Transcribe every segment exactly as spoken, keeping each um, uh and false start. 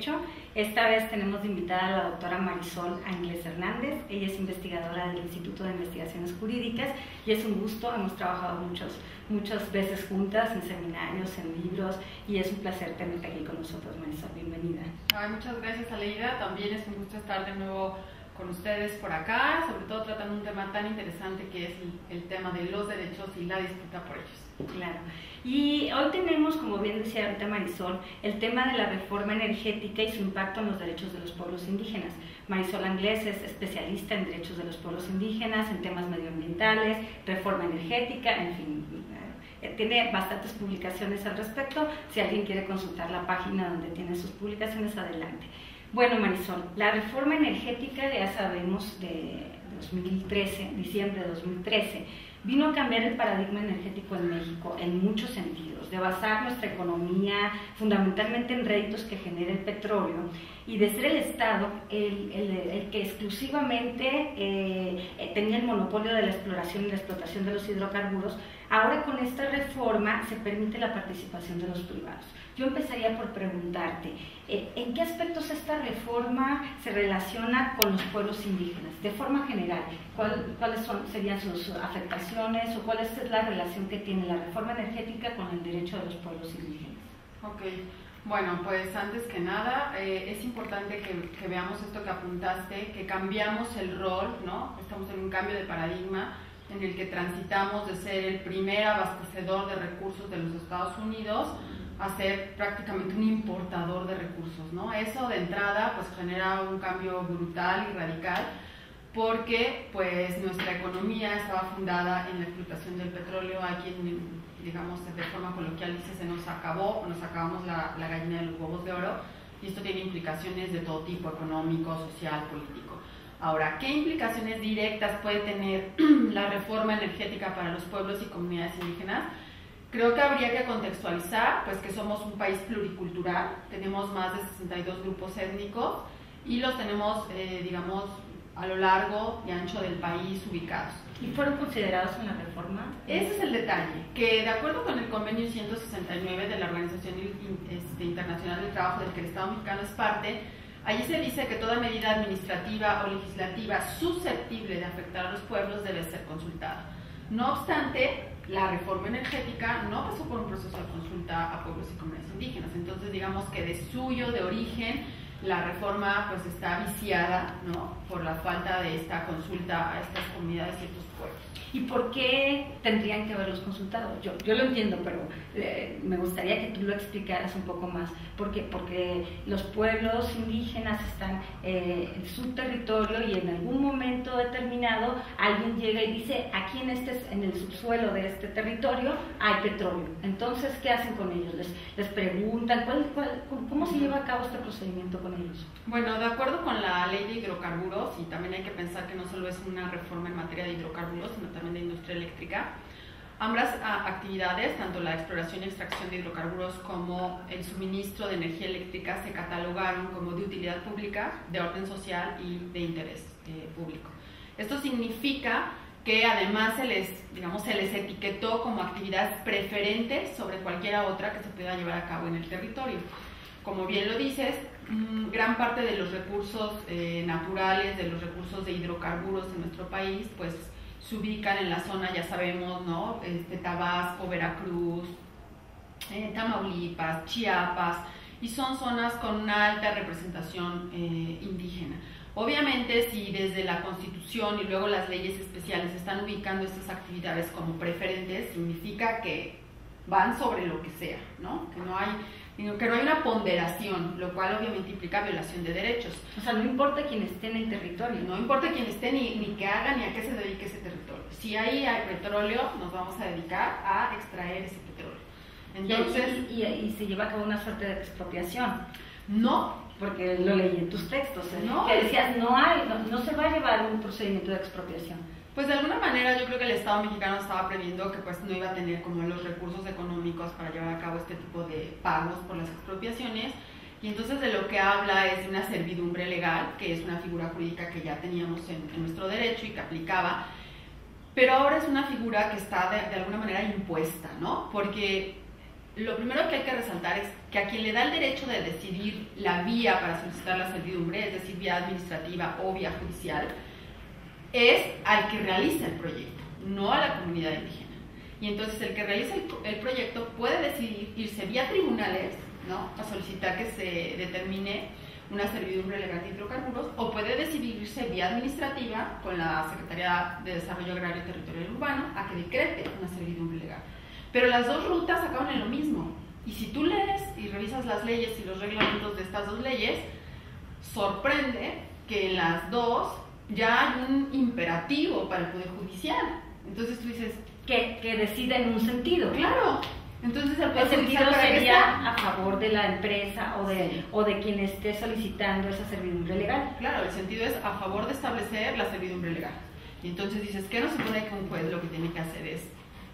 Derecho. Esta vez tenemos de invitada a la doctora Marisol Ángeles Hernández. Ella es investigadora del Instituto de Investigaciones Jurídicas y es un gusto. Hemos trabajado muchos, muchas veces juntas en seminarios, en libros, y es un placer tenerte aquí con nosotros, Marisol. Bienvenida. Ay, muchas gracias, Aleida. También es un gusto estar de nuevo con ustedes por acá, sobre todo tratando un tema tan interesante que es el, el tema de los derechos y la disputa por ellos. Claro. Y hoy tenemos, como bien decía ahorita Marisol, el tema de la reforma energética y su impacto en los derechos de los pueblos indígenas. Marisol Ángeles es especialista en derechos de los pueblos indígenas, en temas medioambientales, reforma energética, en fin, eh, tiene bastantes publicaciones al respecto. Si alguien quiere consultar la página donde tiene sus publicaciones, adelante. Bueno, Marisol, la reforma energética, ya sabemos, de dos mil trece, diciembre de dos mil trece, vino a cambiar el paradigma energético en México en muchos sentidos, de basar nuestra economía fundamentalmente en réditos que genera el petróleo y de ser el Estado el, el, el que exclusivamente eh, tenía el monopolio de la exploración y la explotación de los hidrocarburos. Ahora con esta reforma se permite la participación de los privados. Yo empezaría por preguntarte, eh, ¿en qué aspectos esta reforma se relaciona con los pueblos indígenas? De forma general, ¿cuál, ¿cuáles son, serían sus afectaciones o cuál es la relación que tiene la reforma energética con el derecho de los pueblos indígenas? Ok, bueno, pues antes que nada eh, es importante que, que veamos esto que apuntaste, que cambiamos el rol, ¿no? Estamos en un cambio de paradigma en el que transitamos de ser el primer abastecedor de recursos de los Estados Unidos a ser prácticamente un importador de recursos, ¿no? Eso de entrada pues genera un cambio brutal y radical porque pues nuestra economía estaba fundada en la explotación del petróleo. Hay quien, digamos, de forma coloquial dice se nos acabó o nos acabamos la, la gallina de los huevos de oro, y esto tiene implicaciones de todo tipo, económico, social, político. Ahora, ¿qué implicaciones directas puede tener la reforma energética para los pueblos y comunidades indígenas? Creo que habría que contextualizar pues que somos un país pluricultural, tenemos más de sesenta y dos grupos étnicos y los tenemos, eh, digamos, a lo largo y ancho del país ubicados. ¿Y fueron considerados en la reforma? Ese es el detalle, que de acuerdo con el convenio ciento sesenta y nueve de la Organización este, Internacional del Trabajo, del que el Estado mexicano es parte, allí se dice que toda medida administrativa o legislativa susceptible de afectar a los pueblos debe ser consultada. No obstante, la reforma energética no pasó por un proceso de consulta a pueblos y comunidades indígenas. Entonces, digamos que de suyo, de origen, la reforma pues está viciada, ¿no?, por la falta de esta consulta a estas comunidades y estos pueblos. ¿Y por qué tendrían que haberlos consultado? Yo, yo lo entiendo, pero eh, me gustaría que tú lo explicaras un poco más. ¿Por qué? Porque los pueblos indígenas están eh, en su territorio y en algún momento determinado alguien llega y dice, aquí en, este, en el subsuelo de este territorio hay petróleo. Entonces, ¿qué hacen con ellos? ¿Les, les preguntan? ¿Cuál, cuál, ¿Cómo se lleva a cabo este procedimiento con ellos? Bueno, de acuerdo con la ley de hidrocarburos, y también hay que pensar que no solo es una reforma en materia de hidrocarburos, sino también de industria eléctrica, ambas actividades, tanto la exploración y extracción de hidrocarburos como el suministro de energía eléctrica, se catalogaron como de utilidad pública, de orden social y de interés eh, público. Esto significa que además se les, digamos, se les etiquetó como actividades preferentes sobre cualquiera otra que se pueda llevar a cabo en el territorio. Como bien lo dices, gran parte de los recursos eh, naturales, de los recursos de hidrocarburos en nuestro país, pues se ubican en la zona, ya sabemos, ¿no?, este, Tabasco, Veracruz, eh, Tamaulipas, Chiapas, y son zonas con una alta representación eh, indígena. Obviamente, si desde la Constitución y luego las leyes especiales están ubicando estas actividades como preferentes, significa que van sobre lo que sea, ¿no?, que no hay... que no hay una ponderación, lo cual obviamente implica violación de derechos. O sea, no importa quién esté en el territorio. No importa quién esté, ni, ni qué haga, ni a qué se dedique ese territorio. Si ahí hay petróleo, nos vamos a dedicar a extraer ese petróleo. Entonces, y, y, y se lleva a cabo una suerte de expropiación. No, porque lo leí en tus textos, ¿eh? No, que decías, no hay, no, no se va a llevar un procedimiento de expropiación. Pues de alguna manera yo creo que el Estado mexicano estaba previendo que pues no iba a tener como los recursos económicos para llevar a cabo este tipo de pagos por las expropiaciones, y entonces de lo que habla es de una servidumbre legal, que es una figura jurídica que ya teníamos en, en nuestro derecho y que aplicaba, pero ahora es una figura que está de, de alguna manera impuesta, ¿no? Porque lo primero que hay que resaltar es que a quien le da el derecho de decidir la vía para solicitar la servidumbre, es decir, vía administrativa o vía judicial, es al que realiza el proyecto, no a la comunidad indígena. Y entonces el que realiza el, el proyecto puede decidir irse vía tribunales, ¿no?, a solicitar que se determine una servidumbre legal de hidrocarburos, o puede decidir irse vía administrativa con la Secretaría de Desarrollo Agrario, Territorial y Urbano a que decrete una servidumbre legal. Pero las dos rutas acaban en lo mismo. Y si tú lees y revisas las leyes y los reglamentos de estas dos leyes, sorprende que en las dos ya hay un imperativo para el Poder Judicial. Entonces tú dices... Que, que decida en un sentido. Claro. Entonces el, el sentido ¿para sería a favor de la empresa o de, sí. o de quien esté solicitando esa servidumbre legal. Claro, el sentido es a favor de establecer la servidumbre legal. Y entonces dices, ¿qué no se supone que un juez lo que tiene que hacer es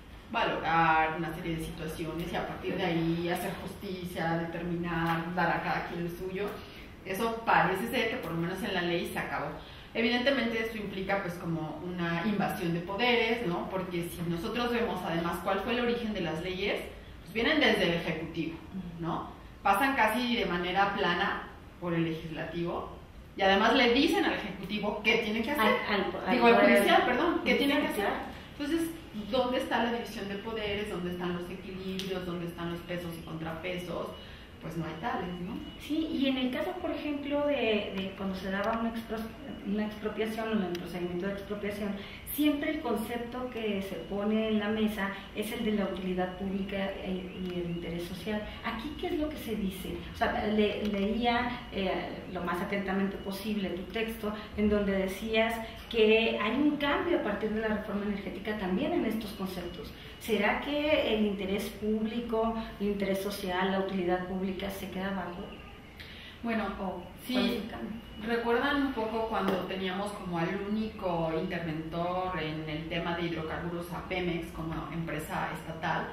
valorar una serie de situaciones y a partir de ahí hacer justicia, determinar, dar a cada quien lo suyo? Eso parece ser que por lo menos en la ley se acabó. Evidentemente esto implica pues como una invasión de poderes, ¿no? Porque si nosotros vemos además cuál fue el origen de las leyes, pues vienen desde el Ejecutivo, ¿no? Pasan casi de manera plana por el Legislativo y además le dicen al Ejecutivo qué tiene que hacer. Al, al, Digo, al judicial, al, perdón, qué tiene que hacer. Entonces, ¿dónde está la división de poderes? ¿Dónde están los equilibrios? ¿Dónde están los pesos y contrapesos? Pues no hay tales, ¿no? Sí, y en el caso, por ejemplo, de, de cuando se daba una, expro, una expropiación o un procedimiento de expropiación, siempre el concepto que se pone en la mesa es el de la utilidad pública y el interés social. Aquí, ¿qué es lo que se dice? O sea, le, leía eh, lo más atentamente posible tu texto, en donde decías que hay un cambio a partir de la reforma energética también en estos conceptos. ¿Será que el interés público, el interés social, la utilidad pública se queda abajo? Bueno, ¿O sí, recuerdan un poco cuando teníamos como al único interventor en el tema de hidrocarburos a Pemex como empresa estatal.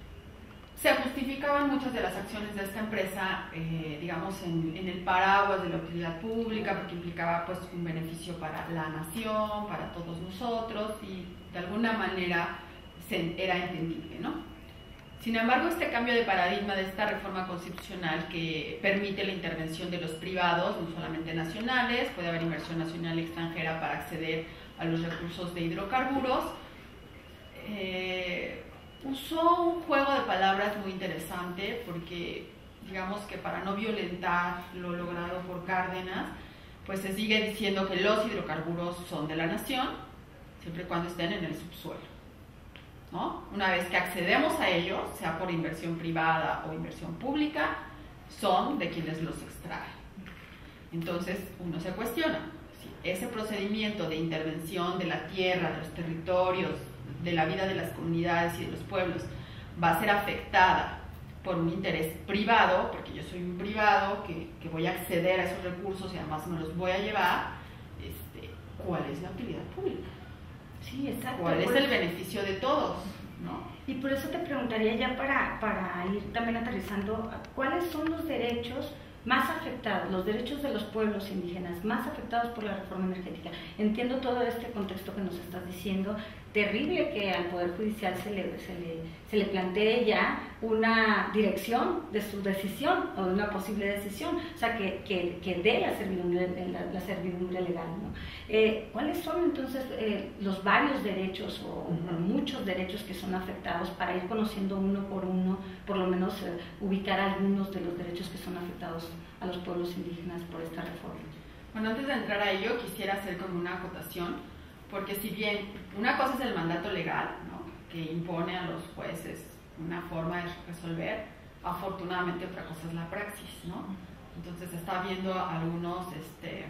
Se justificaban muchas de las acciones de esta empresa, eh, digamos, en, en el paraguas de la utilidad pública, porque implicaba pues un beneficio para la nación, para todos nosotros, y de alguna manera se, era entendible, ¿no? Sin embargo, este cambio de paradigma de esta reforma constitucional que permite la intervención de los privados, no solamente nacionales, puede haber inversión nacional y extranjera para acceder a los recursos de hidrocarburos, eh, usó un juego de palabras muy interesante porque, digamos que para no violentar lo logrado por Cárdenas, pues se sigue diciendo que los hidrocarburos son de la nación, siempre y cuando estén en el subsuelo, ¿no? Una vez que accedemos a ellos, sea por inversión privada o inversión pública, son de quienes los extraen. Entonces uno se cuestiona, si ese procedimiento de intervención de la tierra, de los territorios, de la vida de las comunidades y de los pueblos va a ser afectada por un interés privado, porque yo soy un privado que, que voy a acceder a esos recursos y además me los voy a llevar, este, ¿cuál es la utilidad pública? Sí, exacto. ¿Cuál es el beneficio de todos? ¿No? Y por eso te preguntaría ya para, para ir también aterrizando, ¿cuáles son los derechos más afectados, los derechos de los pueblos indígenas más afectados por la reforma energética? Entiendo todo este contexto que nos estás diciendo, terrible que al Poder Judicial se le, se le, se le plantee ya una dirección de su decisión o de una posible decisión, o sea, que, que, que dé la servidumbre, la, la servidumbre legal, ¿no? Eh, ¿Cuáles son entonces eh, los varios derechos o, uh-huh. o muchos derechos que son afectados para ir conociendo uno por uno, por lo menos eh, ubicar algunos de los derechos que son afectados a los pueblos indígenas por esta reforma? Bueno, antes de entrar a ello quisiera hacer como una acotación, porque si bien una cosa es el mandato legal, ¿no?, que impone a los jueces una forma de resolver, afortunadamente otra cosa es la praxis, ¿no? Entonces está habiendo algunos este,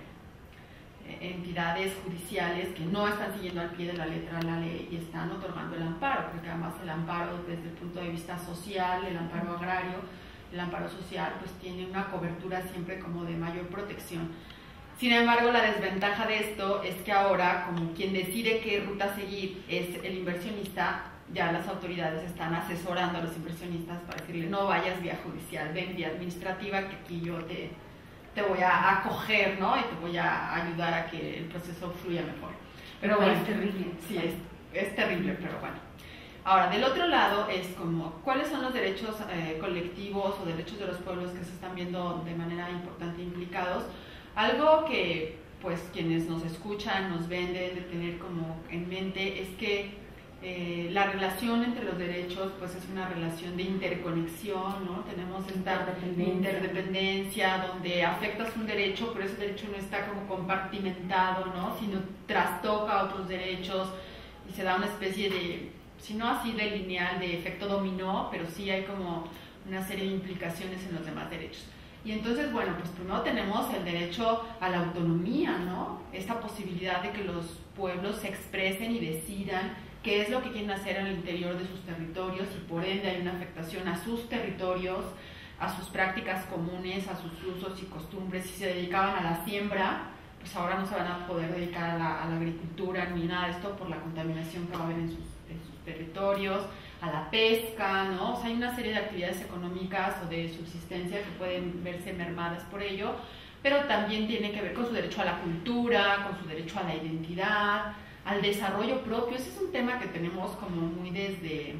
entidades judiciales que no están siguiendo al pie de la letra la ley y están otorgando el amparo, porque además el amparo desde el punto de vista social, el amparo agrario, el amparo social, pues tiene una cobertura siempre como de mayor protección. Sin embargo, la desventaja de esto es que ahora, como quien decide qué ruta seguir es el inversionista, ya las autoridades están asesorando a los inversionistas para decirle no vayas vía judicial, ven vía administrativa, que aquí yo te, te voy a acoger, ¿no? Y te voy a ayudar a que el proceso fluya mejor. Pero bueno, es terrible. Sí, es, es terrible, pero bueno. Ahora, del otro lado es como, ¿cuáles son los derechos eh, colectivos o derechos de los pueblos que se están viendo de manera importante implicados? Algo que, pues, quienes nos escuchan, nos ven, deben de tener como en mente es que eh, la relación entre los derechos, pues, es una relación de interconexión, ¿no? Tenemos esta interdependencia. interdependencia donde afectas un derecho, pero ese derecho no está como compartimentado, ¿no? Sino trastoca otros derechos y se da una especie de, si no así de lineal, de efecto dominó, pero sí hay como una serie de implicaciones en los demás derechos. Y entonces, bueno, pues primero tenemos el derecho a la autonomía, ¿no? Esta posibilidad de que los pueblos se expresen y decidan qué es lo que quieren hacer en el interior de sus territorios y por ende hay una afectación a sus territorios, a sus prácticas comunes, a sus usos y costumbres. Si se dedicaban a la siembra, pues ahora no se van a poder dedicar a la, a la agricultura ni nada de esto por la contaminación que va a haber en sus, en sus territorios, a la pesca, ¿no? O sea, hay una serie de actividades económicas o de subsistencia que pueden verse mermadas por ello, pero también tiene que ver con su derecho a la cultura, con su derecho a la identidad, al desarrollo propio. Ese es un tema que tenemos como muy desde,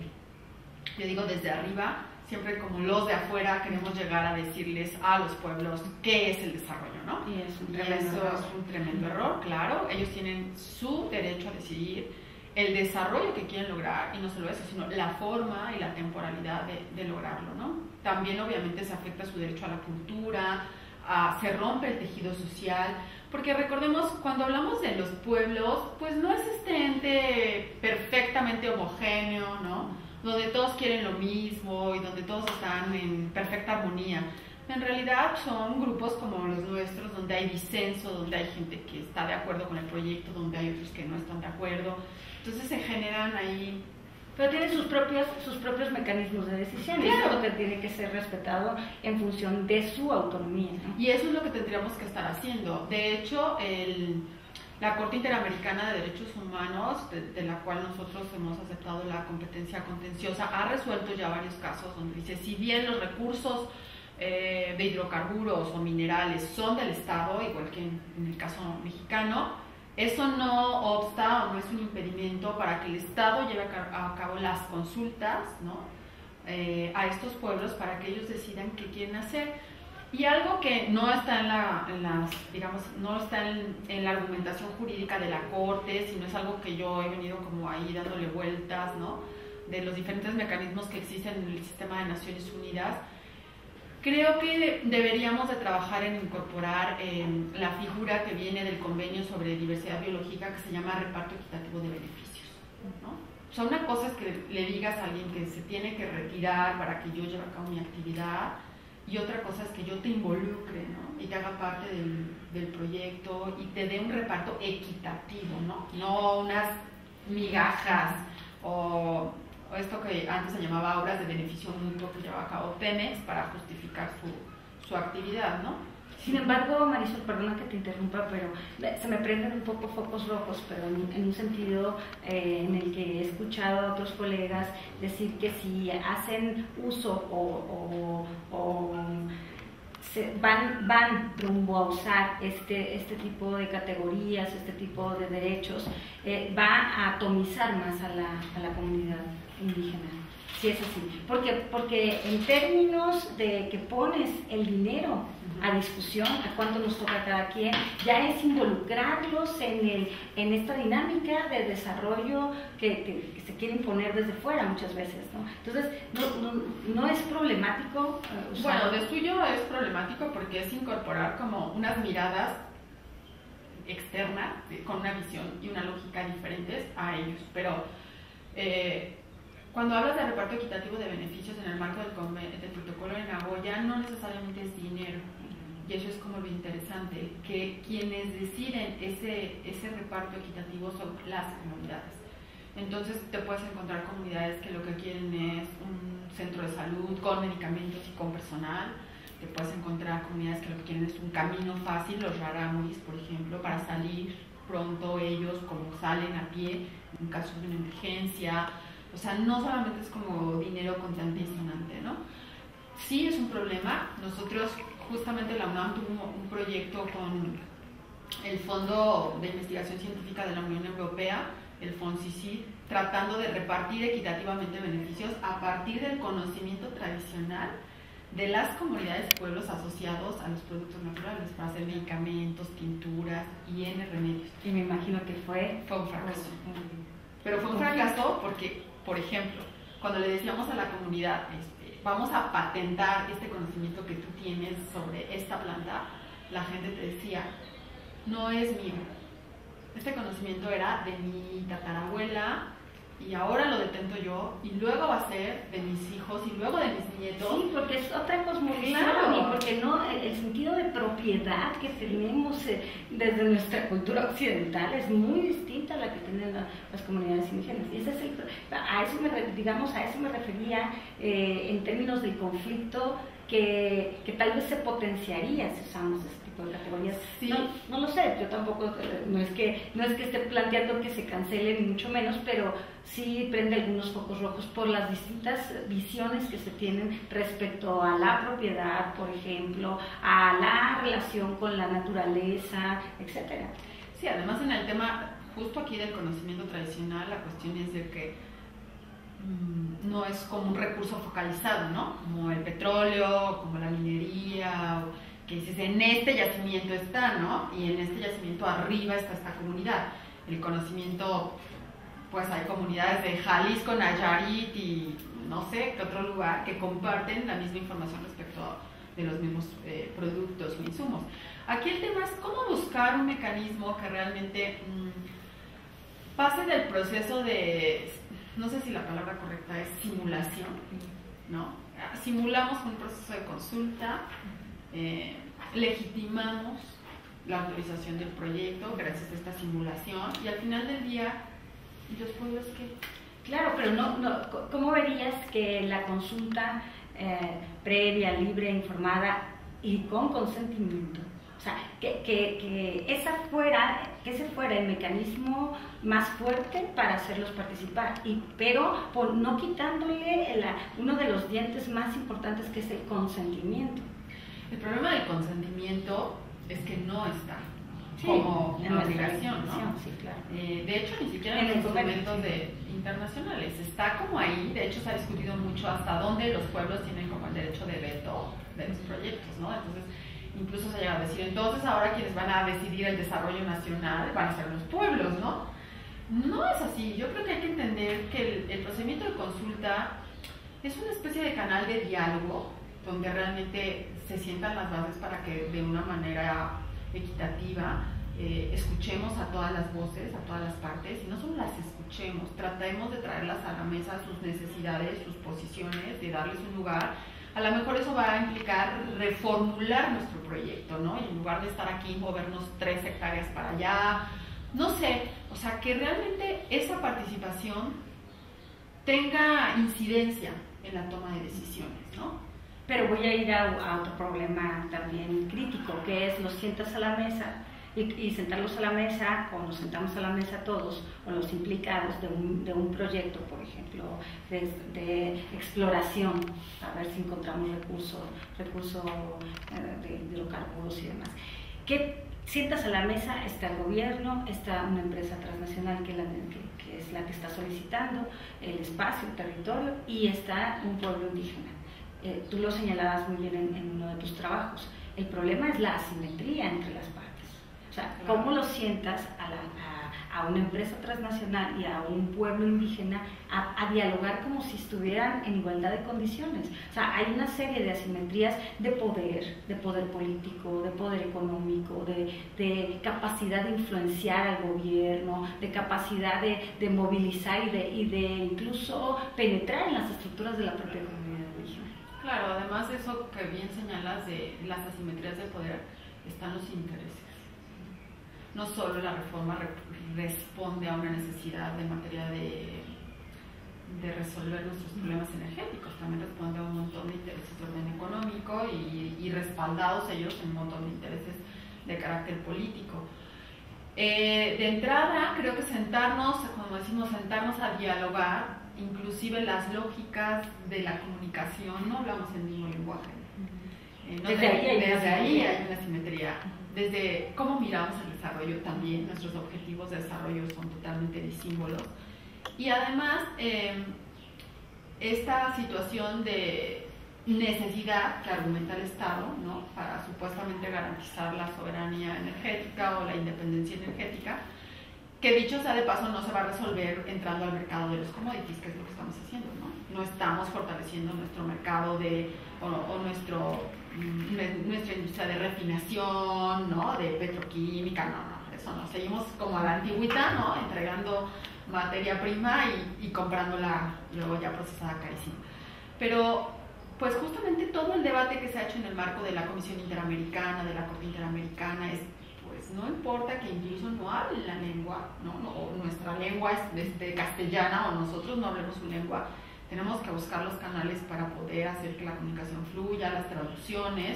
yo digo desde arriba, siempre como los de afuera queremos llegar a decirles a los pueblos qué es el desarrollo, ¿no? Y es un y tremendo eso error. es un tremendo error, claro. Ellos tienen su derecho a decidir el desarrollo que quieren lograr, y no solo eso, sino la forma y la temporalidad de, de lograrlo, ¿no? También obviamente se afecta su derecho a la cultura, a, se rompe el tejido social, porque recordemos, cuando hablamos de los pueblos, pues no es este ente perfectamente homogéneo, ¿no? Donde todos quieren lo mismo y donde todos están en perfecta armonía. En realidad son grupos como los nuestros, donde hay disenso, donde hay gente que está de acuerdo con el proyecto, donde hay otros que no están de acuerdo. Entonces se generan ahí... Pero tiene sus propios, sus propios mecanismos de decisión, Claro. y eso que tiene que ser respetado en función de su autonomía, ¿no? Y eso es lo que tendríamos que estar haciendo. De hecho, el, la Corte Interamericana de Derechos Humanos, de, de la cual nosotros hemos aceptado la competencia contenciosa, ha resuelto ya varios casos donde dice, si bien los recursos eh, de hidrocarburos o minerales son del Estado, igual que en, en el caso mexicano, eso no obsta o no es un impedimento para que el Estado lleve a cabo las consultas, ¿no? eh, a estos pueblos para que ellos decidan qué quieren hacer. Y algo que no está en la, en las, digamos, no está en, en la argumentación jurídica de la Corte, sino es algo que yo he venido como ahí dándole vueltas, ¿no? De los diferentes mecanismos que existen en el sistema de Naciones Unidas. Creo que deberíamos de trabajar en incorporar eh, la figura que viene del convenio sobre diversidad biológica, que se llama reparto equitativo de beneficios, ¿no? O sea, una cosa es que le digas a alguien que se tiene que retirar para que yo lleve a cabo mi actividad, y otra cosa es que yo te involucre, ¿no? Y te haga parte del, del proyecto y te dé un reparto equitativo, ¿no? No unas migajas o... o esto que antes se llamaba obras de beneficio mutuo que lleva a cabo Pemex para justificar su, su actividad, ¿no? Sin embargo, Marisol, perdona que te interrumpa, pero se me prenden un poco focos rojos, pero en, en un sentido eh, en el que he escuchado a otros colegas decir que si hacen uso o, o, o se van, van rumbo a usar este, este tipo de categorías, este tipo de derechos, eh, va a atomizar más a la, a la comunidad indígena, si es así. Porque, porque en términos de que pones el dinero a discusión, a cuánto nos toca a cada quien, ya es involucrarlos en, el, en esta dinámica de desarrollo que, que, que se quiere imponer desde fuera muchas veces, ¿no? Entonces, no, no, no es problemático uh, usar... Bueno, de suyo es problemático porque es incorporar como unas miradas externas, con una visión y una lógica diferentes a ellos, pero eh, cuando hablas de reparto equitativo de beneficios en el marco del, del protocolo de Nagoya, no necesariamente es dinero. Y eso es como lo interesante, que quienes deciden ese, ese reparto equitativo son las comunidades. Entonces te puedes encontrar comunidades que lo que quieren es un centro de salud con medicamentos y con personal. Te puedes encontrar comunidades que lo que quieren es un camino fácil, los rarámuris, por ejemplo, para salir pronto ellos como salen a pie en caso de una emergencia. O sea, no solamente es como dinero contante y sonante, ¿no? Sí es un problema. Nosotros, justamente la UNAM tuvo un proyecto con el Fondo de Investigación Científica de la Unión Europea el FONCICID, tratando de repartir equitativamente beneficios a partir del conocimiento tradicional de las comunidades y pueblos asociados a los productos naturales para hacer medicamentos, tinturas y N remedios. Y me imagino que fue... Fue un fracaso. Pero fue un fracaso porque, por ejemplo, cuando le decíamos a la comunidad, este, vamos a patentar este conocimiento que tú tienes sobre esta planta, la gente te decía, no es mío. Este conocimiento era de mi tatarabuela y ahora lo detento yo y luego va a ser de mis hijos y luego de mis nietos. Sí, porque es otra cosmovisión, claro. Y porque no, el, el sentido de propiedad que tenemos eh, desde nuestra cultura occidental es muy distinta a la que tienen la, las comunidades indígenas. Y ese es el, a eso me, digamos, a eso me refería eh, en términos del conflicto que, que tal vez se potenciaría si usamos este tipo de categorías. Sí. No, no lo sé, yo tampoco, no es que no es que esté planteando que se cancele ni mucho menos, pero sí prende algunos focos rojos por las distintas visiones que se tienen respecto a la propiedad, por ejemplo, a la relación con la naturaleza, etcétera. Sí, además en el tema justo aquí del conocimiento tradicional, la cuestión es de que mmm, no es como un recurso focalizado, ¿no? Como el petróleo, como la minería, o que dices, en este yacimiento está, ¿no? Y en este yacimiento arriba está esta comunidad. El conocimiento, pues hay comunidades de Jalisco, Nayarit y no sé qué otro lugar que comparten la misma información respecto a, de los mismos eh, productos o insumos. Aquí el tema es cómo buscar un mecanismo que realmente mmm, pase del proceso de, no sé si la palabra correcta es simulación, ¿no? Simulamos un proceso de consulta, eh, legitimamos la autorización del proyecto gracias a esta simulación y al final del día, ¿y los pueblos qué? Claro, pero no, no, ¿cómo verías que la consulta eh, previa, libre, informada y con consentimiento, o sea, que, que, que, esa fuera, que ese fuera el mecanismo más fuerte para hacerlos participar, y, pero por no quitándole el, uno de los dientes más importantes que es el consentimiento? El problema del consentimiento es que no está sí, como en una obligación, ¿no? Sí, claro. Eh, de hecho, ni siquiera en, en los documentos de, internacionales está como ahí. De hecho, se ha discutido mucho hasta dónde los pueblos tienen como el derecho de veto de los proyectos, ¿no? Entonces, incluso se llega a decir, entonces ahora quienes van a decidir el desarrollo nacional van a ser los pueblos, ¿no? No es así. Yo creo que hay que entender que el, el procedimiento de consulta es una especie de canal de diálogo donde realmente se sientan las bases para que de una manera equitativa eh, escuchemos a todas las voces, a todas las partes, y no solo las escuchemos, tratemos de traerlas a la mesa, sus necesidades, sus posiciones, de darles un lugar. A lo mejor eso va a implicar reformular nuestro proyecto, ¿no? Y en lugar de estar aquí, movernos tres hectáreas para allá, no sé, o sea, que realmente esa participación tenga incidencia en la toma de decisiones, ¿no? Pero voy a ir a, a otro problema también crítico, que es los sientas a la mesa y, y sentarlos a la mesa, o nos sentamos a la mesa todos, o los implicados de un, de un proyecto, por ejemplo, de, de exploración, a ver si encontramos recursos recurso, eh, de hidrocarburos y demás. Que sientas a la mesa, está el gobierno, está una empresa transnacional que, la, que, que es la que está solicitando el espacio, el territorio, y está un pueblo indígena. Eh, tú lo señalabas muy bien en, en uno de tus trabajos. El problema es la asimetría entre las partes. O sea, claro. ¿Cómo lo sientas a, la, a, a una empresa transnacional y a un pueblo indígena a, a dialogar como si estuvieran en igualdad de condiciones? O sea, hay una serie de asimetrías de poder, de poder político, de poder económico, de, de capacidad de influenciar al gobierno, de capacidad de, de movilizar y de, y de incluso penetrar en las estructuras de la propia comunidad. Claro, además de eso que bien señalas de las asimetrías de poder, están los intereses. No solo la reforma re responde a una necesidad de materia de, de resolver nuestros problemas energéticos, también responde a un montón de intereses de orden económico y, y respaldados ellos en un montón de intereses de carácter político. Eh, de entrada, creo que sentarnos, como decimos, sentarnos a dialogar, inclusive las lógicas de la comunicación, no hablamos el mismo lenguaje. Eh, no desde te, ahí, hay, desde una ahí hay una simetría. Desde cómo miramos el desarrollo también, nuestros objetivos de desarrollo son totalmente disímbolos. Y además, eh, esta situación de necesidad que argumenta el Estado, ¿no?, para supuestamente garantizar la soberanía energética o la independencia energética, que dicho sea de paso no se va a resolver entrando al mercado de los commodities, que es lo que estamos haciendo, ¿no? No estamos fortaleciendo nuestro mercado de, o, o nuestro, nuestra industria de refinación, ¿no?, de petroquímica, no, no, eso no. Seguimos como a la antigüita, ¿no?, entregando materia prima y, y comprándola luego ya procesada carísima. Pero pues justamente todo el debate que se ha hecho en el marco de la Comisión Interamericana, de la Corte Interamericana, es pues no importa que incluso no hablen la lengua, ¿no?, no, o nuestra lengua es este, castellana o nosotros no hablemos su lengua, tenemos que buscar los canales para poder hacer que la comunicación fluya, las traducciones,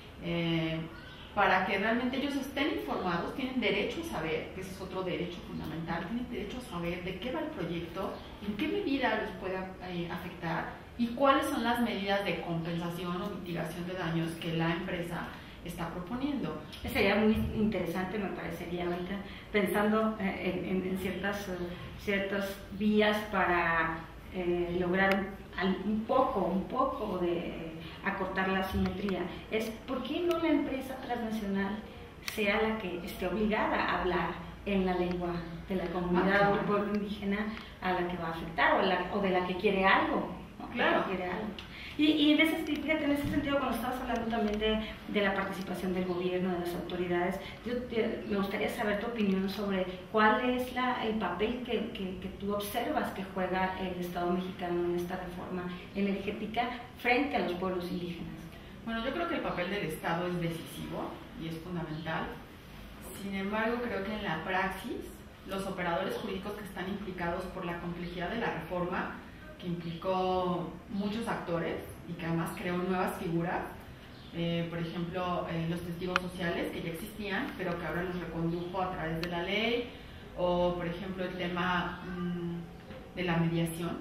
eh, para que realmente ellos estén informados, tienen derecho a saber, que ese es otro derecho fundamental, tienen derecho a saber de qué va el proyecto, en qué medida les puede eh, afectar y cuáles son las medidas de compensación o mitigación de daños que la empresa está proponiendo. Sería muy interesante, me parecería ahorita, pensando eh, en, en ciertas, uh, ciertas vías para eh, lograr un, un poco, un poco de acortar la asimetría. Es por qué no la empresa transnacional sea la que esté obligada a hablar en la lengua de la comunidad ah, o del pueblo indígena a la que va a afectar o, la, o de la que quiere algo. ¿No? Claro. Quiere algo. Y, y en, ese, fíjate, en ese sentido, cuando estabas hablando también de, de la participación del gobierno, de las autoridades, yo te, me gustaría saber tu opinión sobre cuál es la, el papel que, que, que tú observas que juega el Estado mexicano en esta reforma energética frente a los pueblos indígenas. Bueno, yo creo que el papel del Estado es decisivo y es fundamental. Sin embargo, creo que en la praxis, los operadores jurídicos que están implicados por la complejidad de la reforma, que implicó muchos actores y que además creó nuevas figuras, eh, por ejemplo, eh, los testigos sociales que ya existían, pero que ahora los recondujo a través de la ley, o por ejemplo el tema mmm, de la mediación.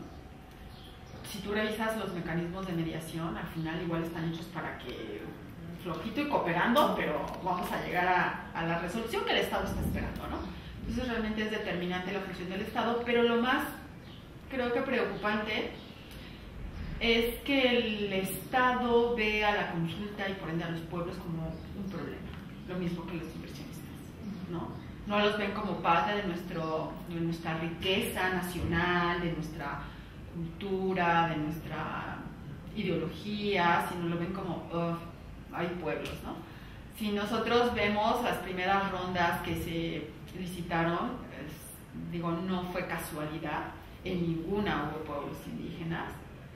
Si tú revisas los mecanismos de mediación, al final igual están hechos para que flojito y cooperando, pero vamos a llegar a, a la resolución que el Estado está esperando, ¿no? Entonces realmente es determinante la función del Estado, pero lo más creo que preocupante es que el Estado ve a la consulta y por ende a los pueblos como un problema, lo mismo que los inversionistas, ¿no? No los ven como parte de, nuestro, de nuestra riqueza nacional, de nuestra cultura, de nuestra ideología, sino lo ven como, uh, hay pueblos, ¿no? Si nosotros vemos las primeras rondas que se licitaron, es, digo, no fue casualidad, en ninguna hubo pueblos indígenas,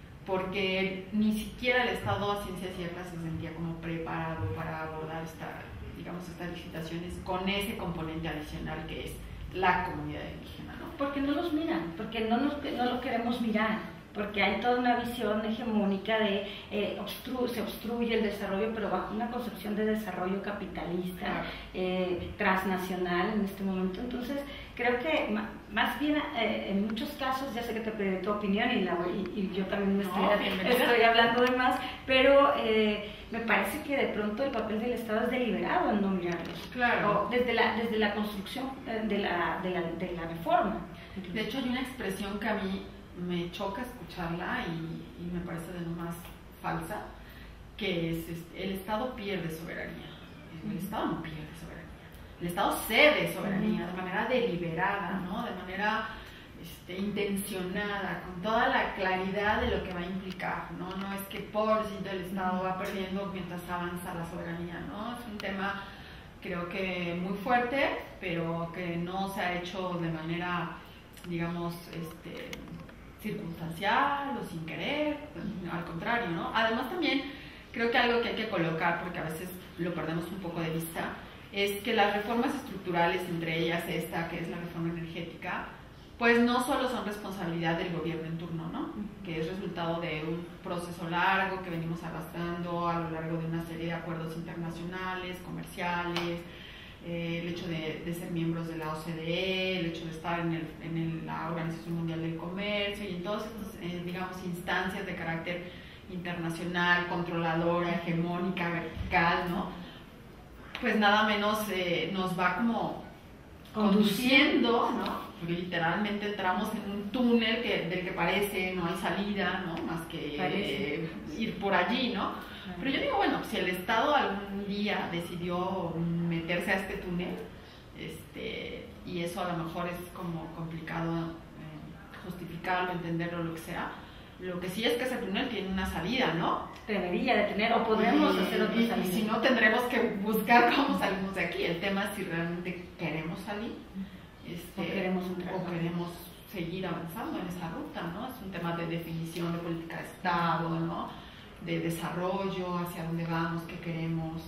porque ni siquiera el Estado a ciencia cierta se sentía como preparado para abordar esta, digamos, estas licitaciones con ese componente adicional que es la comunidad indígena, ¿no? Porque no los miran, porque no, nos, no lo queremos mirar, porque hay toda una visión hegemónica de eh, obstru se obstruye el desarrollo, pero bajo una concepción de desarrollo capitalista, claro. eh, transnacional en este momento. Entonces, creo que más bien eh, en muchos casos, ya sé que te pedí tu opinión y, la, y, y yo también me estoy, no, estoy hablando de más, pero eh, me parece que de pronto el papel del Estado es deliberado en no mirarlos. Claro. O desde, la, desde la construcción de la, de la, de la reforma. De hecho, hay una expresión que a mí me choca escucharla y, y me parece de lo más falsa, que es, es el Estado pierde soberanía. El Estado no pierde soberanía. El Estado cede soberanía de manera deliberada, ¿no? De manera este, intencionada, con toda la claridad de lo que va a implicar, ¿no? No es que pobrecito el Estado va perdiendo mientras avanza la soberanía, ¿no? Es un tema, creo que muy fuerte, pero que no se ha hecho de manera, digamos, este, circunstancial o sin querer, al contrario, ¿no? Además también creo que algo que hay que colocar, porque a veces lo perdemos un poco de vista, es que las reformas estructurales, entre ellas esta que es la reforma energética, pues no solo son responsabilidad del gobierno en turno, ¿no? Que es resultado de un proceso largo que venimos arrastrando a lo largo de una serie de acuerdos internacionales, comerciales, eh, el hecho de, de ser miembros de la O C D E, el hecho de estar en, el, en el, la Organización Mundial del Comercio y en todas estas, eh, digamos, instancias de carácter internacional, controladora, hegemónica, vertical, ¿no? Pues nada menos eh, nos va como conduciendo, ¿no? Porque literalmente entramos en un túnel que, del que parece no hay salida, ¿no? Más que eh, ir por allí, ¿no? Pero yo digo, bueno, si el Estado algún día decidió meterse a este túnel, este, y eso a lo mejor es como complicado eh, justificarlo, entenderlo, lo que sea, lo que sí es que ese túnel tiene una salida, ¿no? Debería de tener, o podremos y, hacer otra y, salida. Y si no, tendremos que buscar cómo salimos de aquí. El tema es si realmente queremos salir este, o, queremos entrar, o queremos seguir avanzando en esa ruta, ¿no? Es un tema de definición de política de Estado, ¿no? De desarrollo, hacia dónde vamos, qué queremos.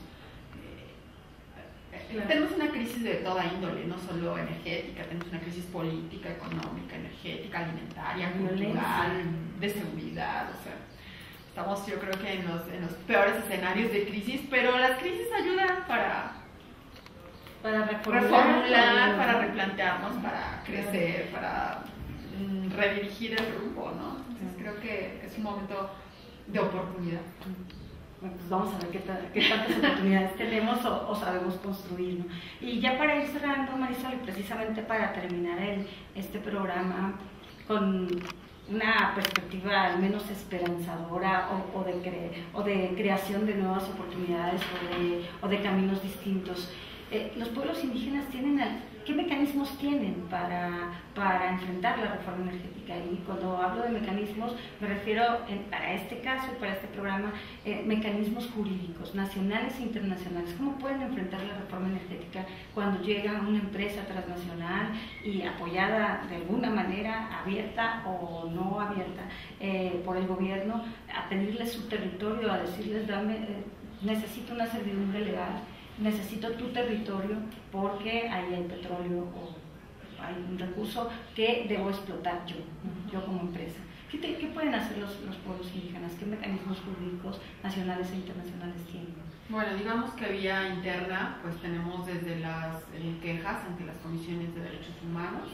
Claro. Tenemos una crisis de toda índole, no solo energética, tenemos una crisis política, económica, energética, alimentaria, cultural, de seguridad, o sea, estamos yo creo que en los, en los peores escenarios de crisis, pero las crisis ayudan para, para reformular, reformular para replantearnos, para crecer, para mm, redirigir el rumbo, ¿no? Entonces creo que es un momento de oportunidad. Bueno, pues vamos a ver qué, qué tantas oportunidades tenemos o, o sabemos construir, ¿no? Y ya para ir cerrando, Marisol, y precisamente para terminar el, este programa con una perspectiva al menos esperanzadora o, o, de, cre, o de creación de nuevas oportunidades o de, o de caminos distintos, eh, los pueblos indígenas tienen, ¿qué mecanismos tienen para, para enfrentar la reforma energética? Y cuando hablo de mecanismos me refiero en, para este caso, para este programa, eh, mecanismos jurídicos nacionales e internacionales. ¿Cómo pueden enfrentar la reforma energética cuando llega una empresa transnacional y apoyada de alguna manera, abierta o no abierta, eh, por el gobierno, a pedirles su territorio, a decirles, dame, eh, necesito una servidumbre legal, necesito tu territorio porque ahí hay petróleo o hay un recurso que debo explotar yo, yo como empresa? ¿Qué, te, qué pueden hacer los, los pueblos indígenas? ¿Qué mecanismos jurídicos nacionales e internacionales tienen? Bueno, digamos que vía interna, pues tenemos desde las eh, quejas ante las comisiones de derechos humanos.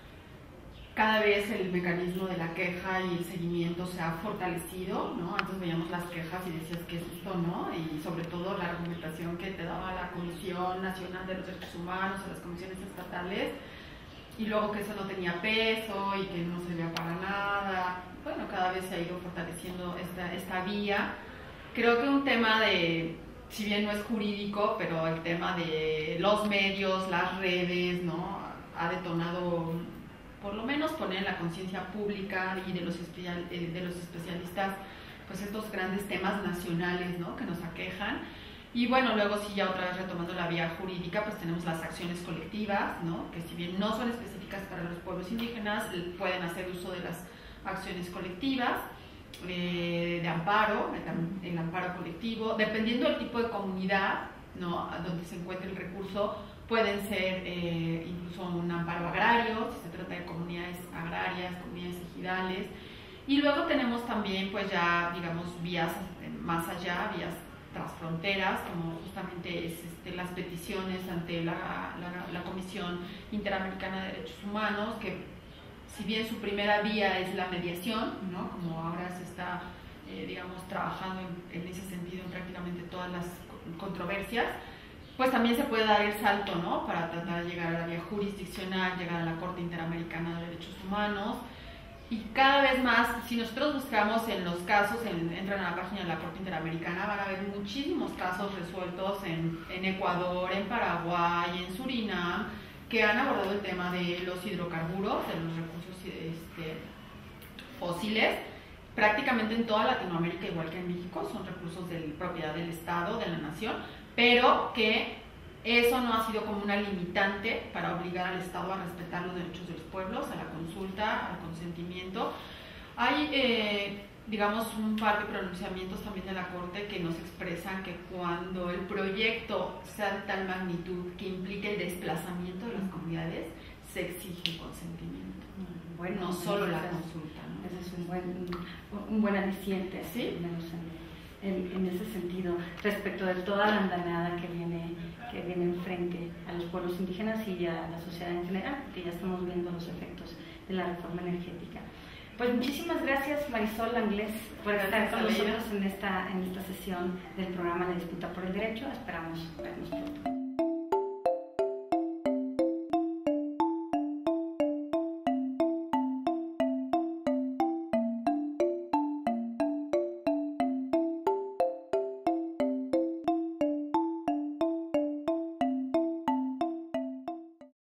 Cada vez el mecanismo de la queja y el seguimiento se ha fortalecido, ¿no? Antes veíamos las quejas y decías, ¿qué es esto, no? Y sobre todo la argumentación que te daba la Comisión Nacional de los Derechos Humanos o las comisiones estatales, y luego que eso no tenía peso y que no servía para nada. Bueno, cada vez se ha ido fortaleciendo esta, esta vía. Creo que un tema de, si bien no es jurídico, pero el tema de los medios, las redes, ¿no? Ha detonado, por lo menos poner en la conciencia pública y de los, especial, de los especialistas, pues estos grandes temas nacionales, ¿no? Que nos aquejan. Y bueno, luego sí, ya otra vez retomando la vía jurídica, pues tenemos las acciones colectivas, ¿no? Que si bien no son específicas para los pueblos indígenas, pueden hacer uso de las acciones colectivas, eh, de amparo, el, el amparo colectivo, dependiendo del tipo de comunidad, ¿no? Donde se encuentre el recurso, pueden ser eh, incluso un amparo agrario, si se trata de comunidades agrarias, comunidades ejidales. Y luego tenemos también, pues ya, digamos, vías más allá, vías transfronteras, como justamente es este, las peticiones ante la, la, la Comisión Interamericana de Derechos Humanos, que si bien su primera vía es la mediación, ¿no? Como ahora se está, eh, digamos, trabajando en, en ese sentido en prácticamente todas las controversias, pues también se puede dar el salto, ¿no? Para tratar de llegar a la vía jurisdiccional, llegar a la Corte Interamericana de Derechos Humanos. Y cada vez más, si nosotros buscamos en los casos, en, entran a la página de la Corte Interamericana, van a ver muchísimos casos resueltos en, en Ecuador, en Paraguay, en Surinam, que han abordado el tema de los hidrocarburos, de los recursos este, fósiles, prácticamente en toda Latinoamérica, igual que en México, son recursos de propiedad del Estado, de la nación, pero que eso no ha sido como una limitante para obligar al Estado a respetar los derechos de los pueblos, a la consulta, al consentimiento. Hay, eh, digamos, un par de pronunciamientos también de la Corte que nos expresan que cuando el proyecto sea de tal magnitud que implique el desplazamiento de las comunidades, se exige el consentimiento. Bueno, no solo la consulta, ¿no? Ese es un buen, un buen aliciente, ¿sí? Menos en, en, en ese sentido, respecto de toda la andanada que viene, que viene enfrente a los pueblos indígenas y a la sociedad en general, porque ya estamos viendo los efectos de la reforma energética. Pues muchísimas gracias, Marisol Anglés, por Gracias, estar con Aleida. nosotros en esta, en esta sesión del programa La Disputa por el Derecho. Esperamos vernos pronto.